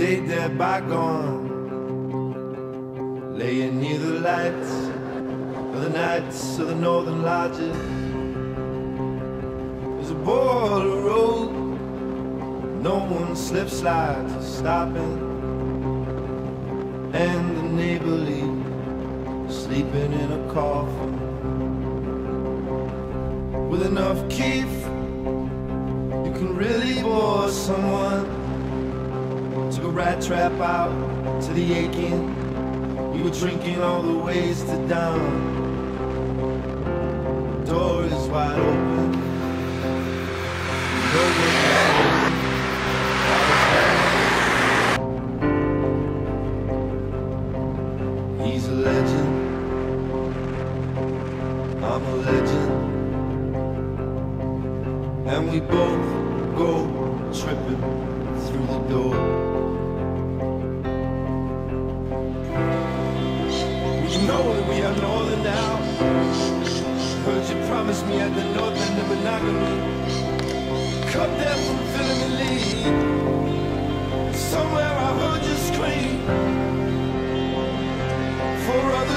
laid there bygone, laying near the lights of the nights of the northern lodges. There's a border road, no one slip slides or stopping, and the neighborly sleeping in a coffin. With enough keef, you can really bore someone. Took a rat trap out to the aching. We were drinking all the ways to down. Door is wide open. No one is home. He's a legend. I'm a legend. And we both go tripping through the door. You know that we are northern now. Heard you promise me at the north end of monogamy. Cut them from filling the lead. Somewhere I heard you scream for us.